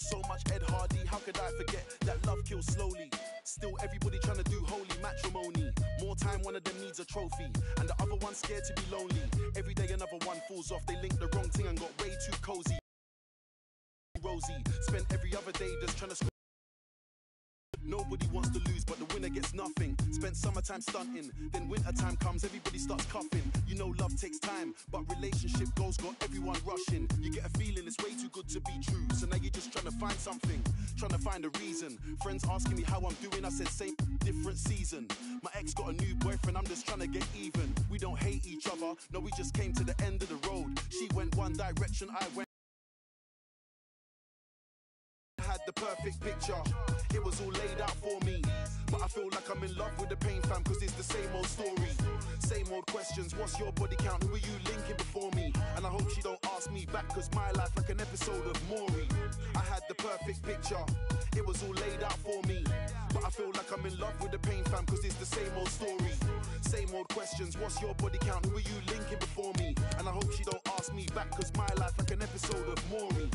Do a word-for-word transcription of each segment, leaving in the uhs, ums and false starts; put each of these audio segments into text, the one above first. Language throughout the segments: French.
So much Ed Hardy, how could I forget that love kills slowly? Still everybody trying to do holy matrimony. More time one of them needs a trophy, and the other one's scared to be lonely. Every day another one falls off, they linked the wrong thing and got way too cozy. Rosie, spent every other day just trying to sc- Nobody wants to lose, but the winner gets nothing. Spent summertime stunting, then wintertime comes, everybody starts coughing. You know love takes time, but relationship goals got everyone rushing. You get a feeling it's way too good to be true, so now you're just trying to find something, trying to find a reason. Friends asking me how I'm doing, I said same, different season. My ex got a new boyfriend, I'm just trying to get even. We don't hate each other, no, we just came to the end of the road. She went one direction, I went. Had the perfect picture, it was all laid out for me. But I feel like I'm in love with the pain fam, cause it's the same old story. Same old questions, what's your body count, who are you linking before me? And I hope she don't ask me back, cause my life like an episode of Maury. I had the perfect picture, it was all laid out for me. But I feel like I'm in love with the pain fam, cause it's the same old story. Same old questions, what's your body count, who are you linking before me? And I hope she don't ask me back, cause my life like an episode of Maury.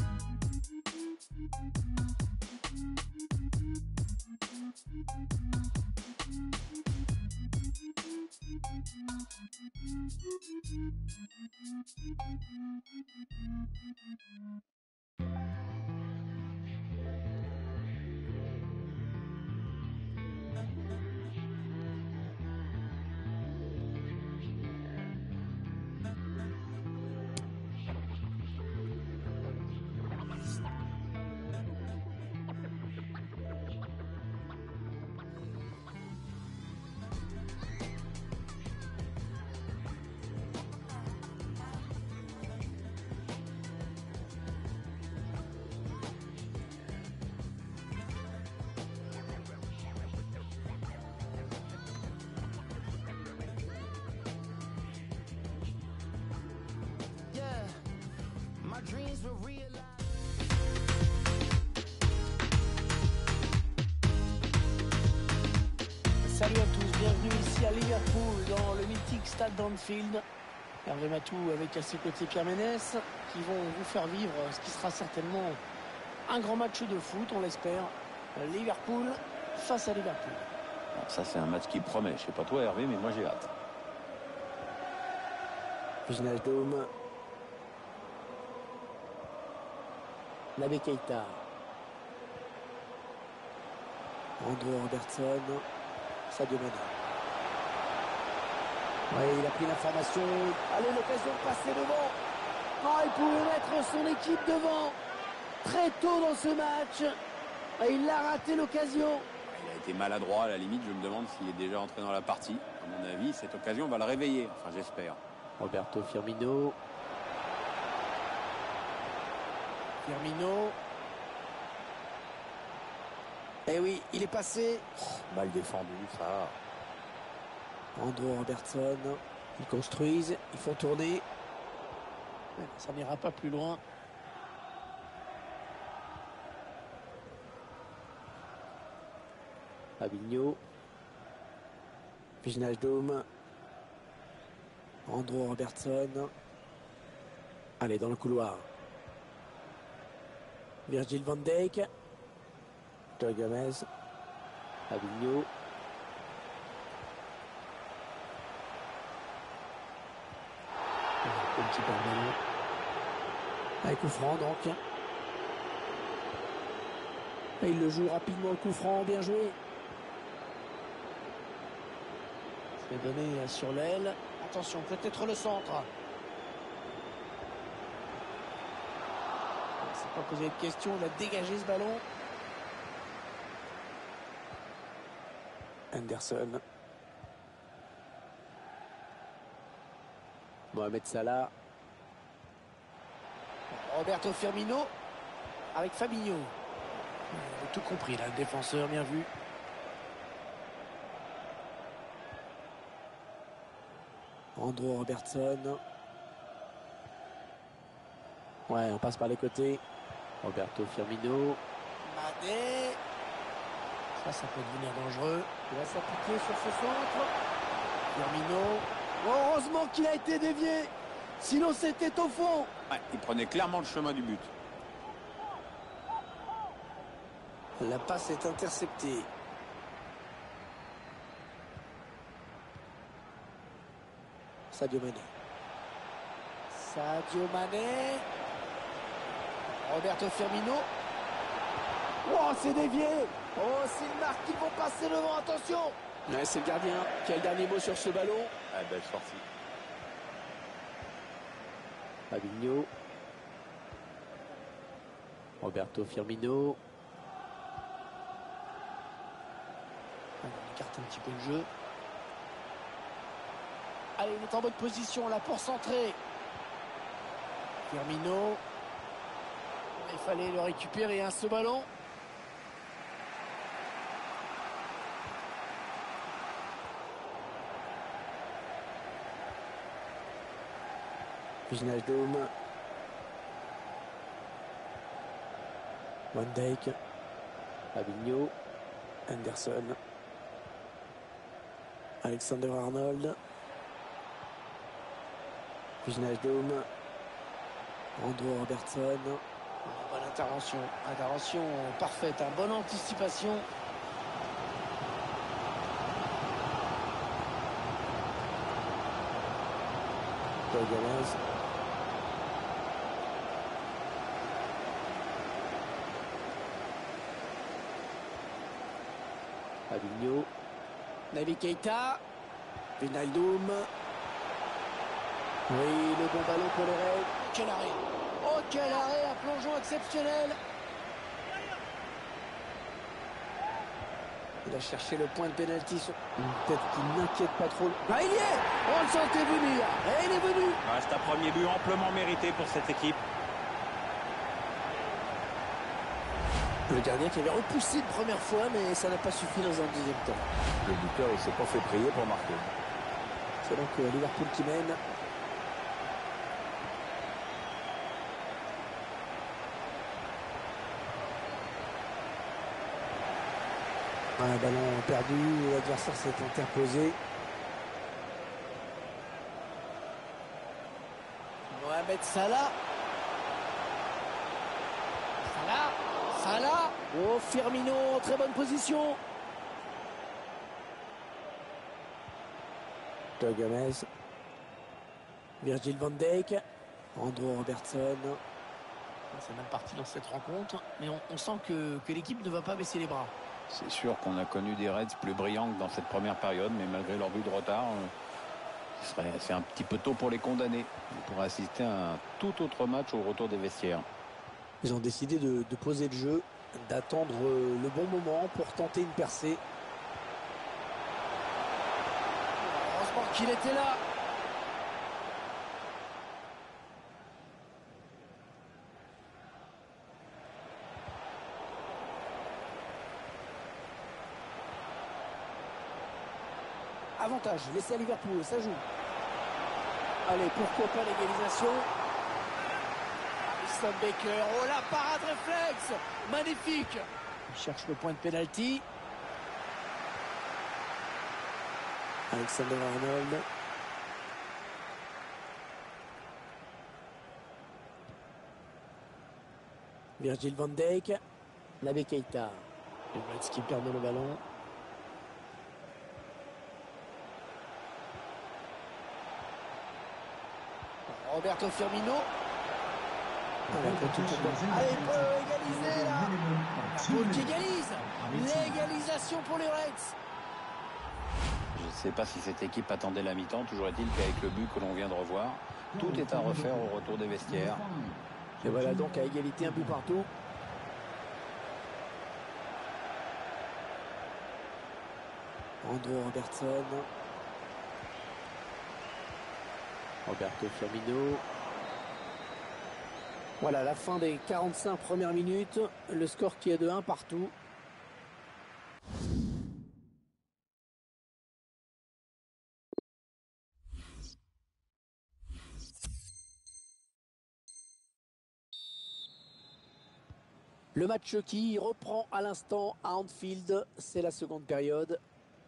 Salut à tous, bienvenue ici à Liverpool dans le mythique stade d'Anfield. Hervé Matou avec à ses côtés Pierre Ménès qui vont vous faire vivre ce qui sera certainement un grand match de foot, on l'espère. Liverpool face à Liverpool. Alors ça c'est un match qui promet, je sais pas toi Hervé, mais moi j'ai hâte. Wijnaldum. Naby Keita. Andrew Robertson. Sadio Mané. Oui, il a pris l'information. Allez, l'occasion de passer devant. Oh, il pouvait mettre son équipe devant très tôt dans ce match. Et il a raté l'occasion. Il a été maladroit à la limite, je me demande s'il est déjà entré dans la partie. À mon avis, cette occasion va le réveiller, enfin j'espère. Roberto Firmino. Firmino. Eh oui, il est passé. Oh, mal défendu, ça. Andrew Robertson. Ils construisent, ils font tourner. Ça n'ira pas plus loin. Fabinho. Wijnaldum. Andrew Robertson. Allez, dans le couloir. Virgil van Dijk. Joe Gomez. Fabinho. Un petit ballon. Avec coup franc donc. Et il le joue rapidement, le coup franc, bien joué. C'est donné sur l'aile. Attention, peut-être le centre. Il ne s'est pas posé de question, il a dégagé ce ballon. Henderson. Mohamed Salah. Roberto Firmino avec Fabinho. Il a tout compris là, le défenseur, bien vu. Andrew Robertson. Ouais, on passe par les côtés. Roberto Firmino. Mané. Ça, ça peut devenir dangereux. Il va s'appliquer sur ce centre. Firmino. Oh, heureusement qu'il a été dévié. Sinon, c'était au fond. Ouais, il prenait clairement le chemin du but. La passe est interceptée. Sadio Mané. Sadio Mané. Roberto Firmino. Oh, c'est dévié. Oh, c'est une marque qu'ils vont passer devant, attention. Ouais, c'est le gardien qui a le dernier mot sur ce ballon. Ah, belle sortie. Fabinho. Roberto Firmino. On écarte un petit peu le jeu. Allez, il est en bonne position là pour centrer. Firmino. Il fallait le récupérer, hein, ce ballon. Wijnaldum. Van Dijk. Fabinho. Anderson. Alexander Arnold. Wijnaldum. Andrew Robertson. Bonne intervention. Intervention parfaite. Hein. Bonne anticipation. Gomez. Fabinho. Naby Keita. Wijnaldum. Oui, le bon ballon pour les Reds. Quel arrêt! Oh, quel arrêt! Un plongeon exceptionnel! Il a cherché le point de pénalty sur une tête qui n'inquiète pas trop. Ah, il y est! On le sentait venir! Et il est venu! Ouais, c'est un premier but amplement mérité pour cette équipe. Le gardien qui avait repoussé une première fois, mais ça n'a pas suffi dans un deuxième temps. Le buteur, il s'est pas fait prier pour marquer. C'est donc euh, Liverpool qui mène. Un ballon perdu, l'adversaire s'est interposé. Mohamed Salah. Salah. Salah. Oh, Firmino, très bonne position. Joe Gomez. Virgil van Dijk. Andrew Robertson. C'est mal parti dans cette rencontre, mais on, on sent que, que l'équipe ne va pas baisser les bras. C'est sûr qu'on a connu des Reds plus brillants que dans cette première période, mais malgré leur but de retard, euh, c'est un petit peu tôt pour les condamner. On pourrait assister à un tout autre match au retour des vestiaires. Ils ont décidé de, de poser le jeu, d'attendre le bon moment pour tenter une percée. Heureusement qu'il était là. Avantage, laissé à Liverpool, ça joue. Allez, pourquoi pas l'égalisation. Alisson Becker, oh la parade réflexe, magnifique. Il cherche le point de pénalty. Alexander Arnold. Virgil van Dijk. Naby Keita. Les Reds qui perdent le ballon. Roberto Firmino. Allez, il peut égaliser là. Paul qui égalise. L'égalisation pour les Reds. Je ne sais pas si cette équipe attendait la mi-temps. Toujours est-il qu'avec le but que l'on vient de revoir, tout est à refaire au retour des vestiaires. Et voilà donc à égalité, un but partout. Andrew Robertson. Roberto Firmino. Voilà la fin des quarante-cinq premières minutes. Le score qui est de un partout. Le match qui reprend à l'instant à Anfield. C'est la seconde période.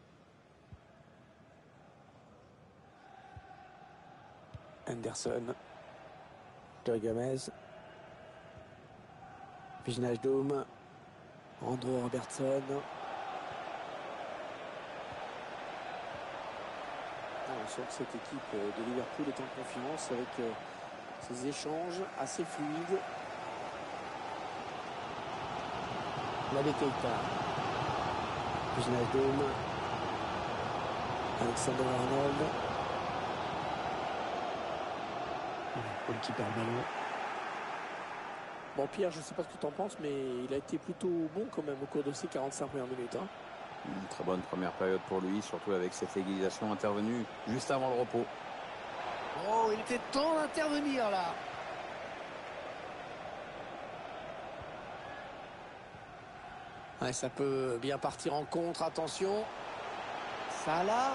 Anderson. Joe Gomez. Wijnaldum. Andrew Robertson. On sent que cette équipe de Liverpool est en confiance avec ces échanges assez fluides. Naby Keita. Wijnaldum. Alexander Arnold. Paul qui perd le ballon. Bon Pierre, je ne sais pas ce que tu en penses, mais il a été plutôt bon quand même au cours de ces quarante-cinq premières minutes. Hein. Une très bonne première période pour lui, surtout avec cette égalisation intervenue juste avant le repos. Oh, il était temps d'intervenir là. Ouais, ça peut bien partir en contre, attention. Salah.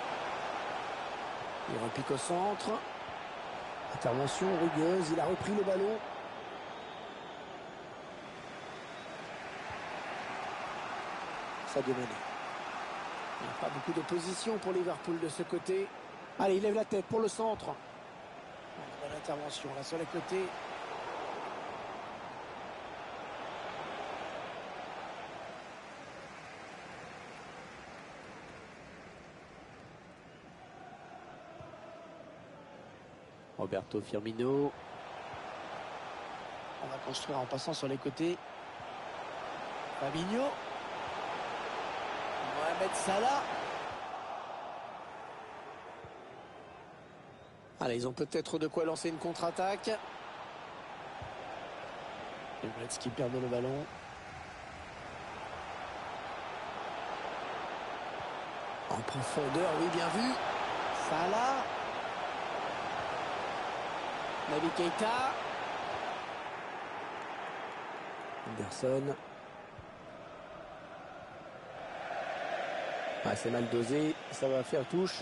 Il repique au centre. Intervention rugueuse, il a repris le ballon. Sadio Mané. Il n'y a pas beaucoup d'opposition pour Liverpool de ce côté. Allez, il lève la tête pour le centre. Bonne intervention là sur les côtés. Roberto Firmino. On va construire en passant sur les côtés. Fabinho. Mohamed Salah. Allez, ils ont peut-être de quoi lancer une contre-attaque. Les Reds qui perdent le ballon. En profondeur, oui, bien vu. Salah. Naby Keita. Anderson. Ah, c'est mal dosé, ça va faire touche.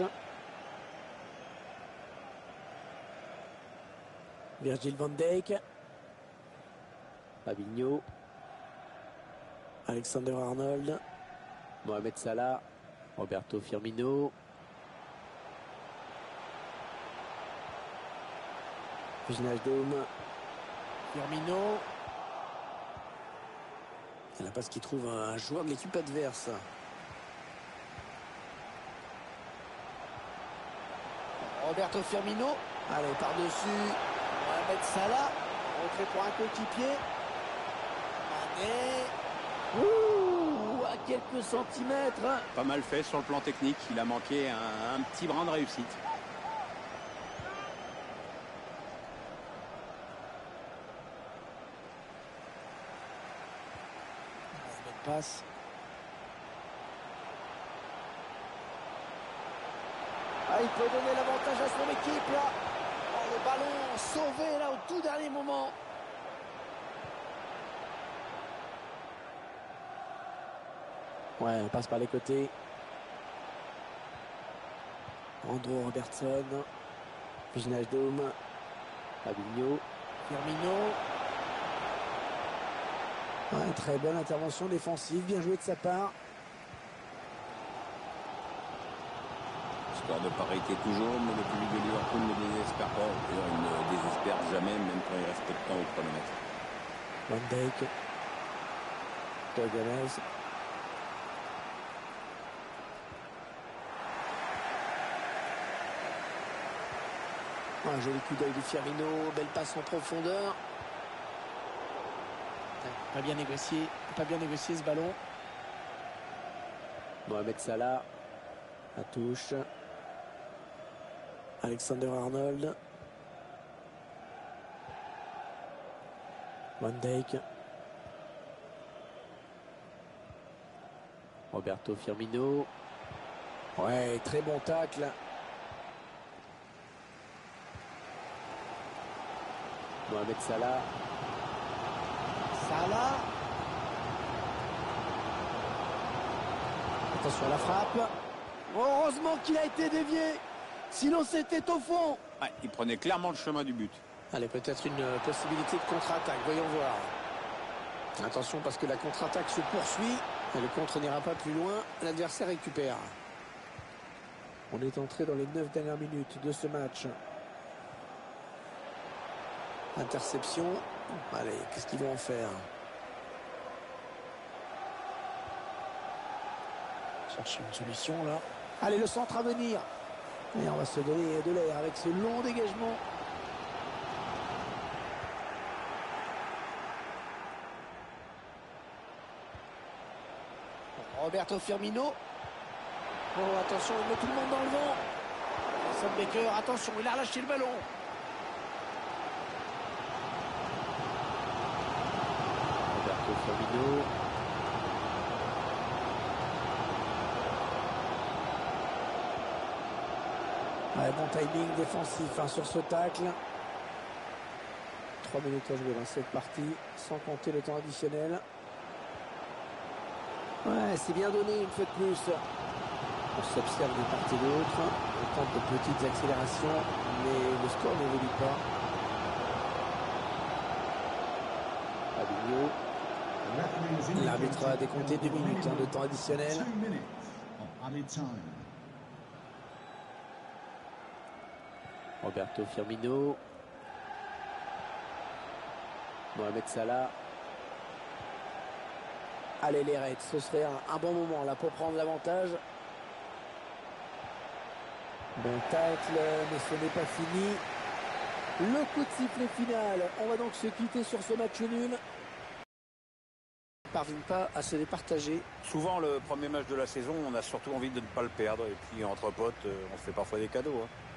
Virgil van Dijk. Fabinho. Alexander Arnold. Mohamed Salah. Roberto Firmino. Wijnaldum. Firmino. C'est la passe qui trouve un joueur de l'équipe adverse. Roberto Firmino. Allez, par-dessus. Mohamed Salah. Rentré pour un coéquipier. Mané. Ouh, à quelques centimètres. Pas mal fait sur le plan technique. Il a manqué un, un petit brin de réussite. Passe. Ah, il peut donner l'avantage à son équipe là. Oh, le ballon sauvé là au tout dernier moment. Ouais, on passe par les côtés. Andrew Robertson. Wijnaldum. Fabinho. Firmino. Ouais, très bonne intervention défensive, bien joué de sa part. Score de parité toujours, mais le public de Liverpool ne désespère pas. D'ailleurs, il ne désespère jamais, même quand il reste peu de temps au chronomètre. Van Dijk. Douglas. Un joli coup d'œil du Firmino, belle passe en profondeur. Pas bien négocié, pas bien négocié ce ballon. Mohamed Salah, la touche. Alexander Arnold. Van Dijk. Roberto Firmino. Ouais, très bon tacle. Mohamed Salah. Salah. Attention à la frappe. Heureusement qu'il a été dévié. Sinon c'était au fond. Ouais, il prenait clairement le chemin du but. Allez, peut-être une possibilité de contre-attaque. Voyons voir. Attention parce que la contre-attaque se poursuit. Et le contre n'ira pas plus loin. L'adversaire récupère. On est entré dans les neuf dernières minutes de ce match. Interception. Allez, qu'est-ce qu'ils vont en faire? Chercher une solution là. Allez, le centre à venir. Et on va se donner de l'air avec ce long dégagement. Roberto Firmino. Oh, attention, il met tout le monde dans le vent. Sam Baker, attention, il a relâché le ballon. Roberto Firmino. Ouais, bon timing défensif hein, sur ce tacle. trois minutes à jouer dans cette partie, sans compter le temps additionnel. Ouais, c'est bien donné une fois de plus. On s'observe d'une partie et de l'autre. On tente de petites accélérations, mais le score n'évolue pas. Fabinho. L'arbitre a décompté deux minutes hein, de temps additionnel. Roberto Firmino. Mohamed Salah. Allez les Reds, ce serait un, un bon moment là pour prendre l'avantage. Bon tacle, mais ce n'est pas fini. Le coup de sifflet final. On va donc se quitter sur ce match nul. Ils ne parviennent pas à se départager. Souvent, le premier match de la saison, on a surtout envie de ne pas le perdre. Et puis, entre potes, on se fait parfois des cadeaux. Hein.